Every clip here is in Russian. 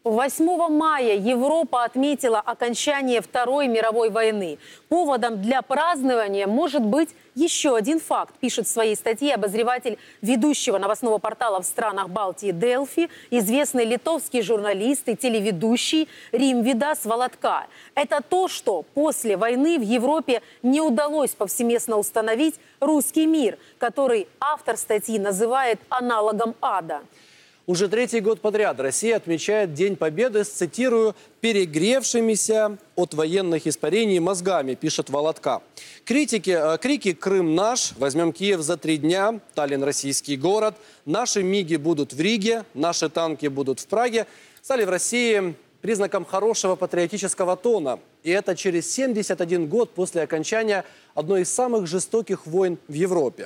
8 мая Европа отметила окончание Второй мировой войны. Поводом для празднования может быть еще один факт, пишет в своей статье обозреватель ведущего новостного портала в странах Балтии Делфи, известный литовский журналист и телеведущий Римвидас Володка. Это то, что после войны в Европе не удалось повсеместно установить русский мир, который автор статьи называет аналогом ада. Уже третий год подряд Россия отмечает День Победы с, цитирую, «перегревшимися от военных испарений мозгами», пишет Володка. Крики «Крым наш», «Возьмем Киев за 3 дня», «Таллин – российский город», «Наши МИГи будут в Риге», «Наши танки будут в Праге» стали в России признаком хорошего патриотического тона. И это через 71 год после окончания одной из самых жестоких войн в Европе.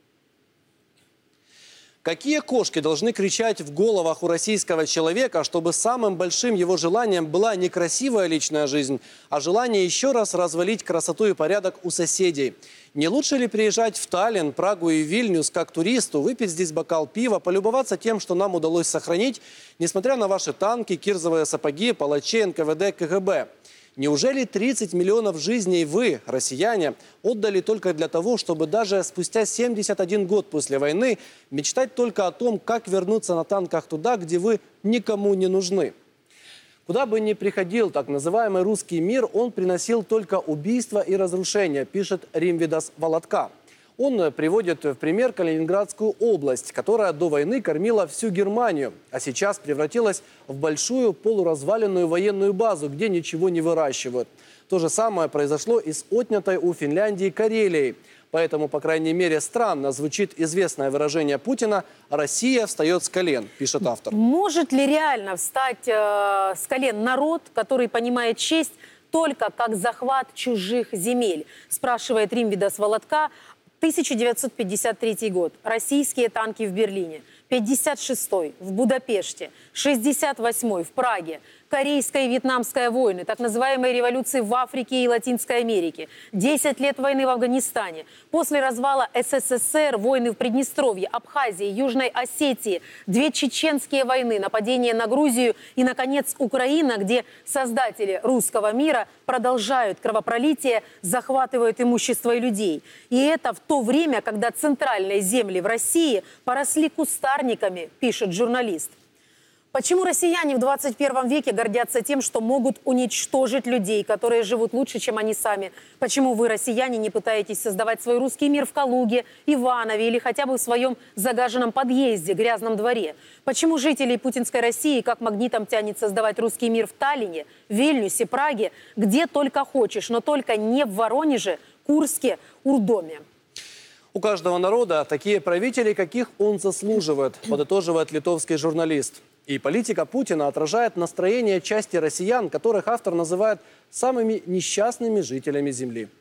Какие кошки должны кричать в головах у российского человека, чтобы самым большим его желанием была не красивая личная жизнь, а желание еще раз развалить красоту и порядок у соседей? Не лучше ли приезжать в Таллин, Прагу и Вильнюс как туристу, выпить здесь бокал пива, полюбоваться тем, что нам удалось сохранить, несмотря на ваши танки, кирзовые сапоги, палачи, НКВД, КГБ? Неужели 30 миллионов жизней вы, россияне, отдали только для того, чтобы даже спустя 71 год после войны мечтать только о том, как вернуться на танках туда, где вы никому не нужны? Куда бы ни приходил так называемый русский мир, он приносил только убийства и разрушения, пишет Римвидас Володка. Он приводит в пример Калининградскую область, которая до войны кормила всю Германию, а сейчас превратилась в большую полуразваленную военную базу, где ничего не выращивают. То же самое произошло и с отнятой у Финляндии Карелией. Поэтому, по крайней мере, странно звучит известное выражение Путина «Россия встает с колен», пишет автор. Может ли реально встать с колен народ, который понимает честь только как захват чужих земель, спрашивает Римвидас Володка. 1953 год. Российские танки в Берлине. 56-й в Будапеште. 68-й в Праге. Корейская и Вьетнамская войны, так называемые революции в Африке и Латинской Америке. 10 лет войны в Афганистане. После развала СССР войны в Приднестровье, Абхазии, Южной Осетии. 2 чеченские войны, нападение на Грузию и, наконец, Украина, где создатели русского мира продолжают кровопролитие, захватывают имущество и людей. И это в то время, когда центральные земли в России поросли кустарниками, пишет журналист. Почему россияне в 21 веке гордятся тем, что могут уничтожить людей, которые живут лучше, чем они сами? Почему вы, россияне, не пытаетесь создавать свой русский мир в Калуге, Иванове или хотя бы в своем загаженном подъезде, грязном дворе? Почему жителей путинской России как магнитом тянет создавать русский мир в Таллине, Вильнюсе, Праге, где только хочешь, но только не в Воронеже, Курске, Урдоме? У каждого народа такие правители, каких он заслуживает, подытоживает литовский журналист. И политика Путина отражает настроение части россиян, которых автор называет самыми несчастными жителями Земли.